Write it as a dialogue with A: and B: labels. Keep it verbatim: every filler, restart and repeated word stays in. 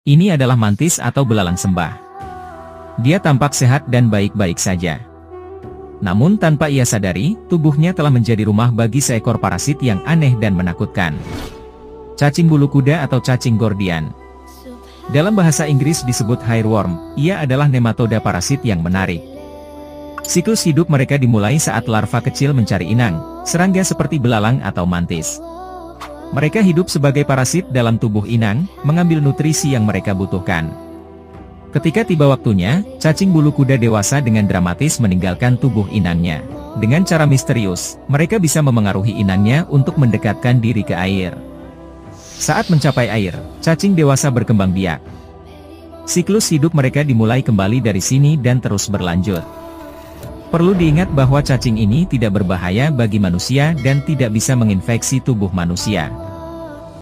A: Ini adalah mantis atau belalang sembah. Dia tampak sehat dan baik-baik saja. Namun tanpa ia sadari, tubuhnya telah menjadi rumah bagi seekor parasit yang aneh dan menakutkan. Cacing bulu kuda atau cacing gordian. Dalam bahasa Inggris disebut hairworm, ia adalah nematoda parasit yang menarik. Siklus hidup mereka dimulai saat larva kecil mencari inang, serangga seperti belalang atau mantis. Mereka hidup sebagai parasit dalam tubuh inang, mengambil nutrisi yang mereka butuhkan. Ketika tiba waktunya, cacing bulu kuda dewasa dengan dramatis meninggalkan tubuh inangnya. Dengan cara misterius, mereka bisa memengaruhi inangnya untuk mendekatkan diri ke air. Saat mencapai air, cacing dewasa berkembang biak. Siklus hidup mereka dimulai kembali dari sini dan terus berlanjut. Perlu diingat bahwa cacing ini tidak berbahaya bagi manusia dan tidak bisa menginfeksi tubuh manusia.